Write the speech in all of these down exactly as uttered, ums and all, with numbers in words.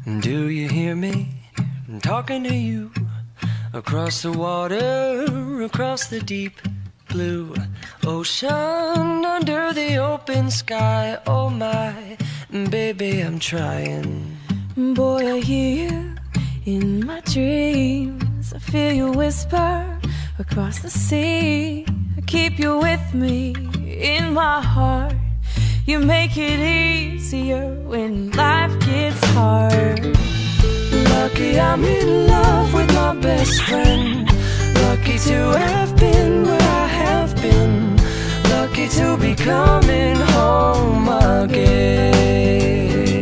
Do you hear me? I'm talking to you. Across the water, across the deep blue ocean, under the open sky. Oh my, baby, I'm trying. Boy, I hear you in my dreams. I feel you whisper across the sea. I keep you with me in my heart. You make it easier when life gets hard. Lucky I'm in love with my best friend. Lucky to have been where I have been. Lucky to be coming home again.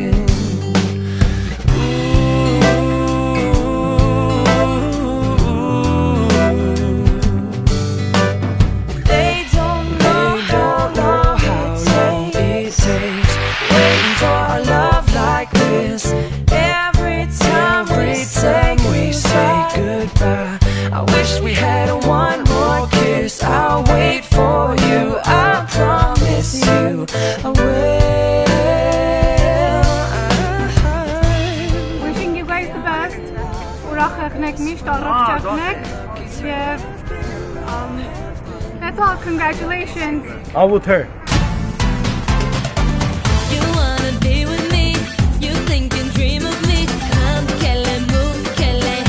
I wish we had one more kiss. I'll wait for you, I promise you I will. Wishing you guys the best. Ուրախ եղնեք, միշտ առողջ եղնեք. Եվ um, that's all, congratulations. I'm with her. You wanna be with me, you think and dream of me. Come, Kelly, move, Kelly.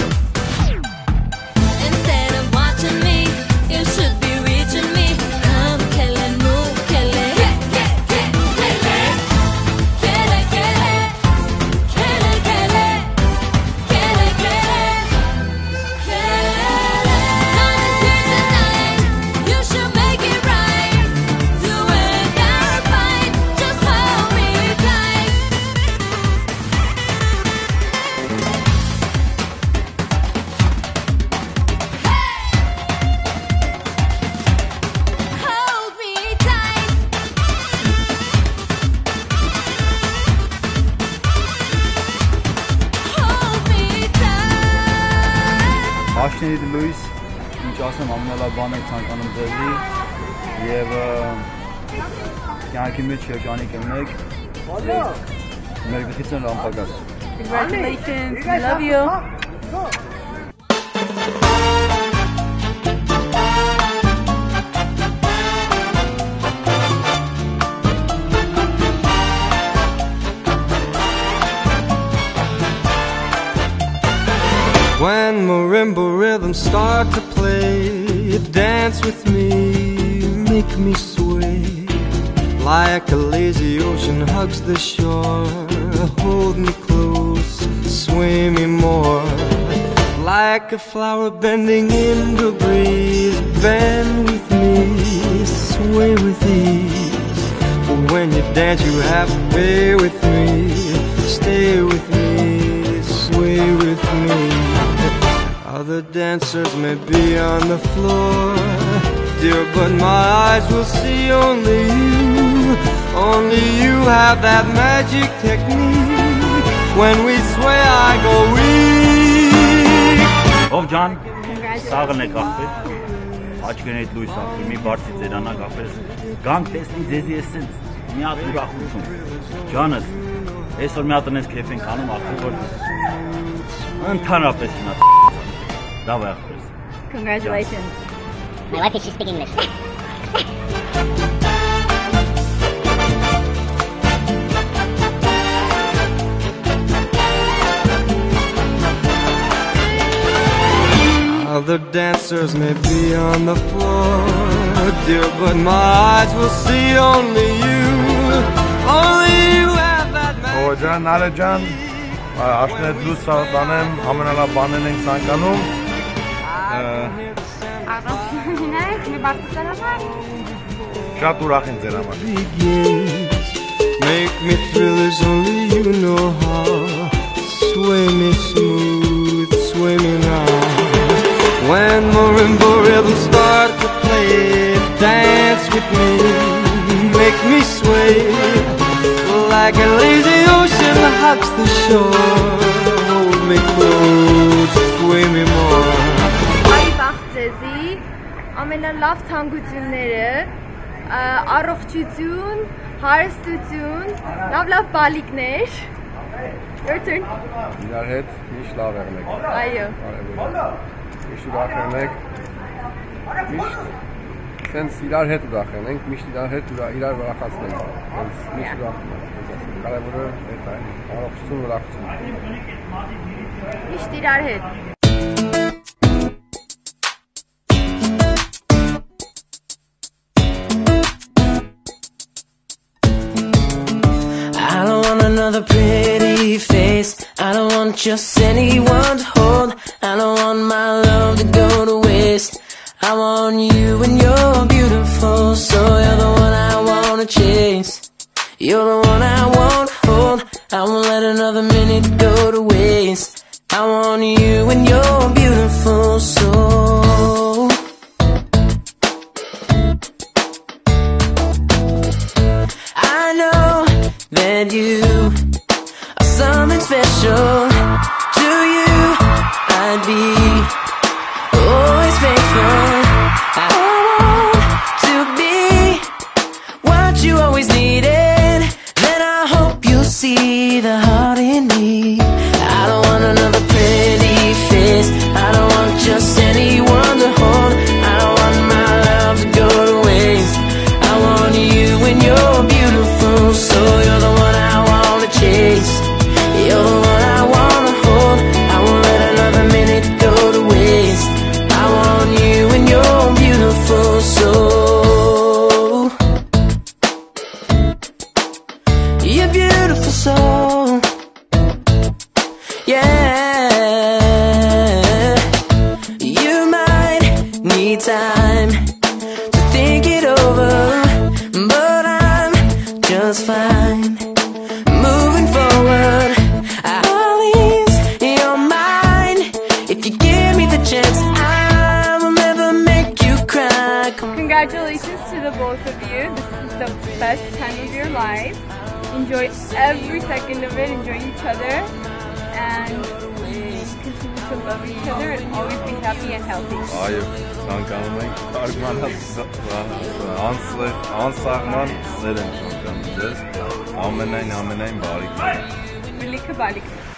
Instead of watching me, you should be reaching me. Come, Kelly, move, Kelly. Yeah, yeah, yeah, Kelly. Kelly, Kelly. Kelly, Kelly. Kelly, Kelly. Kelly. Time is here tonight, you should make it right. Do it or fight, just hold me tight. Hold me tight. Hold me tight. Աշնեի Լուիս, ինչ ասեմ, ամենալավ բանը ցանկանում ձեզի եւ կյանքի մեջ երջանիկ եղնեք։ Մեր գլխիցն լամպակաս։ Congratulations, we love you. When marimba rhythms start to play, dance with me, make me sway. Like a lazy ocean hugs the shore, hold me close, sway me more. Like a flower bending in the breeze, bend with me, sway with ease. But when you dance you have to stay with me, stay with me, sway with me. Other dancers may be on the floor, dear, but my eyes will see only you. Only you have that magic technique. When we sway I go weak. Ով ջան, սաղն է կախվել, աչքերն այդ լույս աղբի, մի բարձի ձերանակ աղբես, գանք տեսնի ձեզի էսենց, մի հատ ուրախություն, ջանս, այսօր մի հատ ընես կեֆ ենք անում աղբի, որ ընդհանրապես մի հատ դավայ աղբես։ Congratulations. My wife is she speak English. Other dancers may be on the floor, dear, but my eyes will see only you. Only you have that magic. Օջան, Նարե ջան, աշնեդ լույս սաղտանեմ, ամենալավ բաներն ենք ցանկանում։ Առողջունեք, մի բարձր ծրամար։ Շատ ուրախ եմ ձեր համար։ Begins. Make me thrill as only you know how. Sway me smooth, sway me now. When marimba rhythms start to play, dance with me, make me sway. Like a lazy ocean hugs the shore, hold me close, sway me more. Այ բախտեզի, ամենալավ ցանկությունները, առողջություն, հարստություն, լավ լավ բալիկներ, Your turn. իրար հետ միշտ լավ եղնեք։ Այո։ Միշտ ուրախ եղնեք։ Միշտ սենց իրար հետ ուրախ եղնենք, միշտ իրար հետ իրար ուրախացնենք։ Հենց միշտ ուրախ եղնենք։ Կարևորը այդ է, առողջություն, ուրախություն։ Միշտ իրար հետ։ I don't want another pretty face. I don't want just anyone to hold. I don't want my love to go to waste. I want you and you're beautiful, so you're the one I wanna chase. You're the one I won't hold. I won't let another minute go to waste. I want you and you're beautiful, so I know that you are something special. To you I'd be always faithful. I want to be what you always needed. Then I hope you'll see the heart in me. I don't want another pretty face. I don't want just anyone to hold. I don't want my love to go to waste. I want you and you're beautiful, so you're the one I wanna chase. You're the one I wanna hold. I won't let another minute go to waste. I want you and you're beautiful, so you're beautiful, so yeah. You might need time to think it over, but I'm just fine moving forward. I'll ease your mind if you give me the chance. I will never make you cry. Congratulations to the both of you. This is the best time of your life. Enjoy every second of it, enjoy each other, and continue to love each other and always be happy and healthy. Այո, ցանկանում ենք արգմանալ անսահման սեր ենք ցանկանում ձեզ։ Ամենայն ամենայն բարիք։ Birlikte barlik.